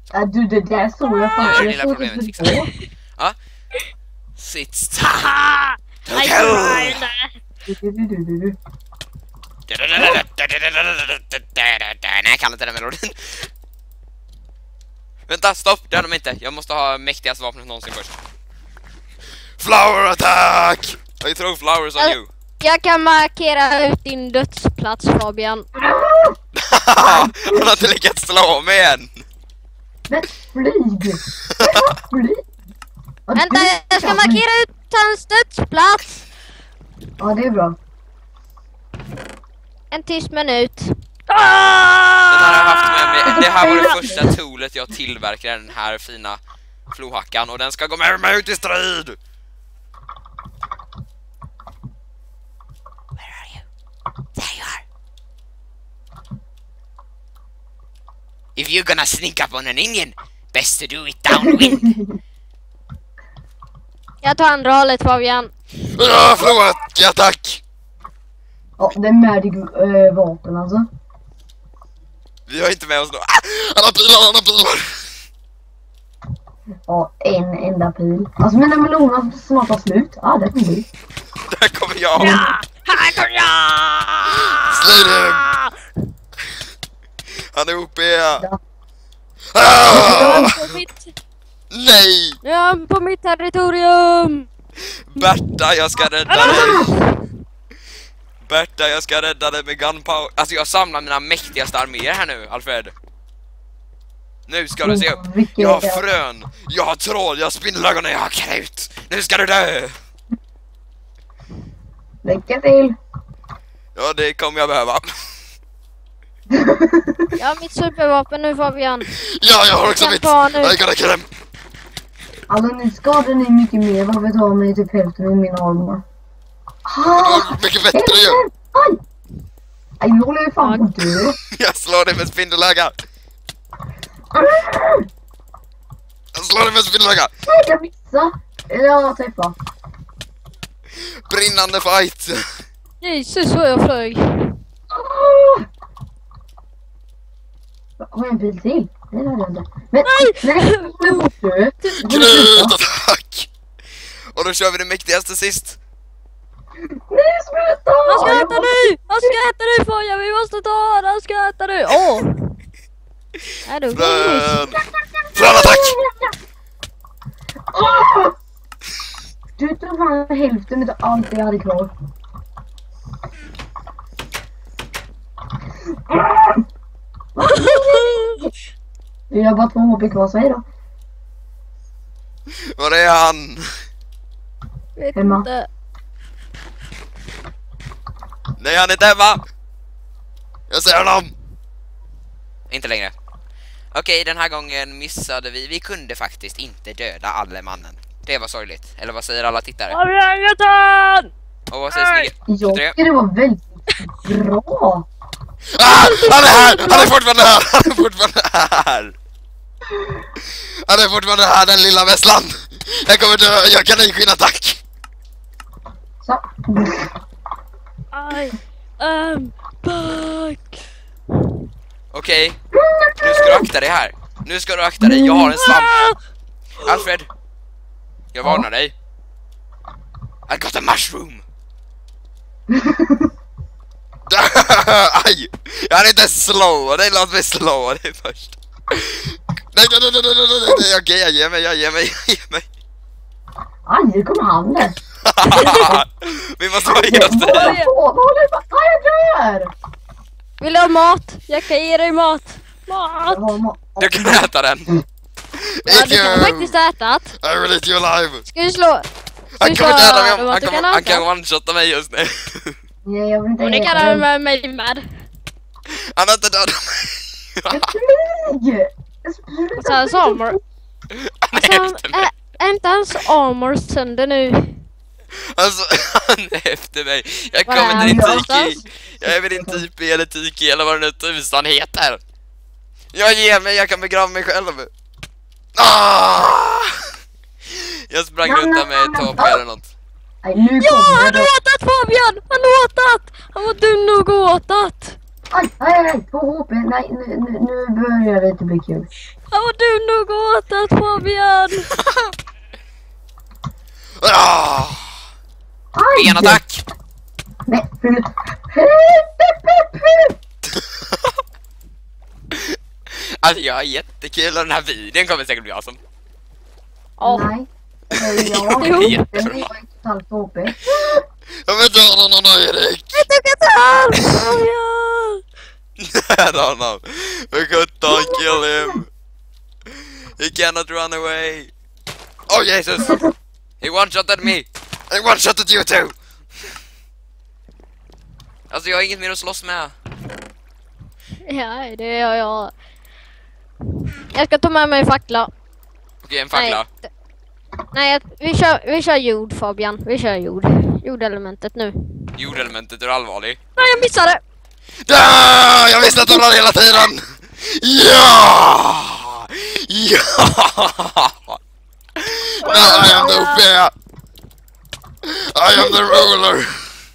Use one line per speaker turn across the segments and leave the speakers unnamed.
Ja, du, det där såg jag fan.
Det är det lilla problemet fixat. Ja. Sits time.
I grind.
Nej, jag kan inte den melodin. Vänta, stopp, döda mig inte. Jag måste ha mäktigaste vapnet någonsin först. Flower attack! I throw flowers on you.
Jag kan markera ut din dödsplats, Fabian.
Han har inte lyckats slå mig än.
Men flyg! Flyg!
Vänta, jag ska markera ut hans dödsplats.
Ja, det är bra.
En tyst minut.
Den här har jag haft med mig. Det här var det första toolet jag tillverkade, den här fina flohackan. Och den ska gå med mig ut i strid. Where are you? There you are. If you're gonna sneak up on an Indian, best to do it downwind.
Jag tar andra hållet, Fabian.
Flohattack!
Ja, det är magic vapen alltså.
Vi har inte med oss då. Han har pilar!
Ja, en enda pil. Alltså mina meloner snart tar slut. Ja, det kommer bli.
Där kommer jag.
Ja, här kommer jag!
Slay him! Han är uppe.
Ja.
Nej!
Ja, på mitt territorium!
Berta, jag ska rädda dig. Berta, jag ska rädda dig med gunpowder. Alltså jag samlar mina mäktigaste arméer här nu, Alfred. Nu ska du se upp. Jag har frön, jag har tråd, jag har spindelögon och jag har krut. Nu ska du dö.
Lycka till.
Ja, det kommer jag behöva.
Jag har mitt supervapen nu, Fabian.
Ja, jag har också mitt. Jag kan räcka dem.
Alltså ni skadar ni mycket mer. Varför tar mig typ hälften av mina armar?
Mycket bättre ju.
Aj! Aj, nu håller jag fan på att dö.
Jag slår dig med spindelöga. Jag slår dig med spindelöga.
Nej, jag missade. Jag träffade.
Brinnande fight.
Jesus, vad jag flög.
Har jag en bil till? Det hade jag inte. Men nej, jag är borta.
Knutattack. Och då kör vi det mäktigaste sist.
Nej, sluta!
Han ska äta nu! Han ska äta nu, Fabian! Vi måste ta honom! Han ska äta nu! Åh! Är du
Frön! Frönattack!
Du tog fan hälften av allt jag hade kvar. Jag har bara 2 HP kvar, säg då.
Var är han?
Vet
Hemma.
inte.
Nej, han är inte hemma. Jag ser honom. Inte längre. Okej, den här gången missade vi. Vi kunde faktiskt inte döda alla mannen. Det var sorgligt. Eller vad säger alla tittare?
Fabian, jag tar han!
Och vad säger Snigge?
Jag tycker det var väldigt bra.
Ah! Han är här! Han är fortfarande här! Han är fortfarande här! Han är fortfarande här, den lilla vässlan! Jag kommer dö, jag kan inte attack!
Så.
I am back!
Okej, nu ska du akta dig här. Nu ska du akta dig, jag har en svamp. Alfred, jag varnar dig. I got a mushroom. Aj, jag är inte slow. Det låt mig slow det först. Nej, okej, jag ger mig.
Aj, nu kommer han där.
Vi måste vara helt
Vad håller på? Aj, jag dör!
Vill du ha mat? Jag kan ge dig mat.
Jag
Mat!
har
Du kan äta den.
Ja, du kan faktiskt äta det.
I will eat you alive.
Ska vi slå?
Han kommer döda mig. Han kan one-shotta mig just nu.
Nej, jag vill inte
Och det kan han med mig med.
Han har inte dödat mig.
Flyg!
Så hans armor.
Han är
Alltså,
efter mig.
är inte hans armor sönder nu?
Alltså, han är efter mig. Jag
Var är
kommer
han
inte
någonstans?
Tiki. Jag är väl inte Typi eller Tiki eller vad det nu tusan heter. Jag ger mig, jag kan begrava mig själv. Ah! Jag sprang runt där med ett topp eller något.
Nej, nu
Ja,
kommer
han
det.
har åtat Fabian! Han har åtat! Han var dum nog att åtat!
Aj, 2 HP. Nej, nu börjar det inte bli kul.
Ja, vad du nog åt att Fabian.
Ah!
Aj!
Benattack!
Nej,
Alltså jag har jättekul och den här videon kommer säkert bli awesome.
Ja.
Nej. Ja,
Jo.
den är 1,5 HP.
Jag vill döda honom, Erik!
Jag tycker inte alls Fabian.
Döda honom! För 17, kill him! He cannot run away! Oh Jesus! He one-shotted me! He one-shotted you too! Alltså jag har inget mer att slåss med.
Ja, det gör jag. Jag ska ta med mig fackla.
Okej, en fackla.
Nej, vi kör jord Fabian. Vi kör jord. Jordelementet nu.
Jordelementet är allvarlig.
Nej, jag missade!
Jag visste att de var hela tiden! Ja! Ja! Now I am the OP! I am the ruler!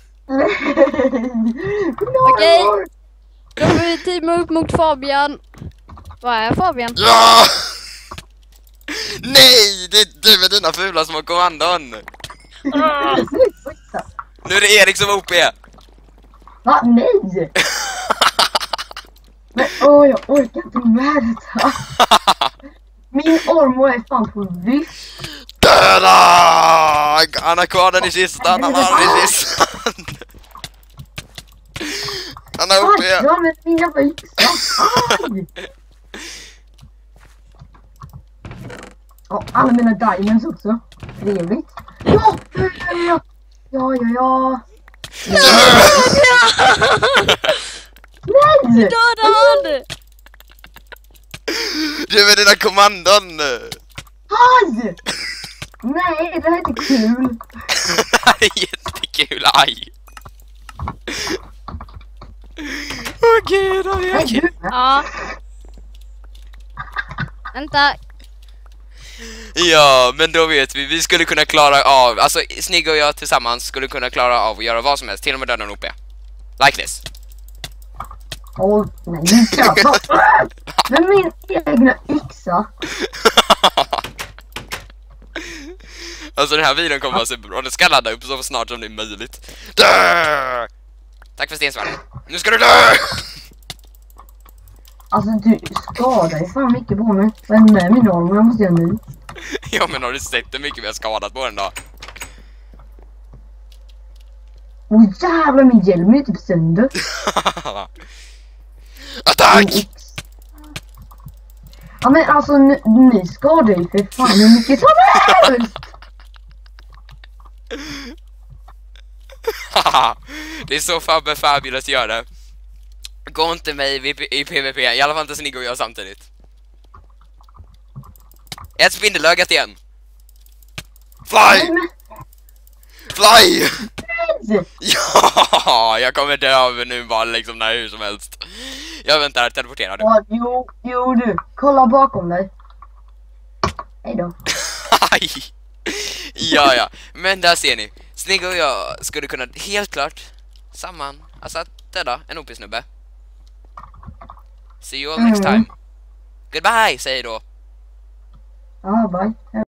Okej. Då får vi teama upp mot Fabian. Vad är Fabian?
Ja! Nej! Det är du med dina fula små kommandon! Nu är det Erik som är OP!
Va? Nej! Men jag orkar inte med detta. Min ormo är fan på viss.
Döda! Han har kvar den i kistan, han har den i kistan! Han är
Aj,
OP!
jag använder min jävla yxa. Aj! Ja, alla mina diamonds också. Trevligt. Ja! Nej!
Döda han!
Du med dina kommandon!
Aj! Nej, det här är inte kul.
Det här är jättekul, aj! Åh gud, vad är
Nej,
det?
du.
Ja. Vänta.
Ja, men då vet vi skulle kunna klara av, alltså Snigg och jag tillsammans skulle kunna klara av att göra vad som helst, till och med döda en OP. Like this.
Åh, nej, nu ska jag ta. Men min egna yxa.
Alltså den här videon kommer vara superbra, den ska ladda upp så snart som det är möjligt. Dö! Tack för stensvärden. Nu ska du dö!
Alltså du skadar ju fan mycket på mig. Vad är med min arm? Jag måste göra nu.
Ja, men har du sett hur mycket vi har skadat på den då?
Åh jävlar, min hjälm är typ sönder.
Attack!
Ja men alltså ni skadar ju för fan hur mycket tar det ut?
Det är så Fabbe Fabulous gör det. Gå inte med i PvP, i alla fall inte Snigg och jag samtidigt. Ett spindelögat igen. Fly! Fly! Ja, jag kommer dö över nu bara liksom när hur som helst. Jag väntar, teleporterar du.
Ja, jo du, kolla bakom dig. Hejdå.
Aj. Ja, men där ser ni. Snigg och jag skulle kunna helt klart samman, alltså att döda en OP-snubbe. See you all next time. Goodbye, säger då.
Ja, bye.